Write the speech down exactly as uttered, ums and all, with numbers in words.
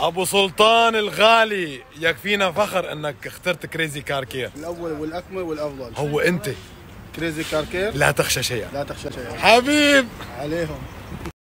ابو سلطان الغالي، يكفينا فخر انك اخترت كريزي كار كير. الاول والاكمل والافضل هو انت كريزي كار كير، لا تخشى شيئا. لا تخشى شيئا حبيب عليهم.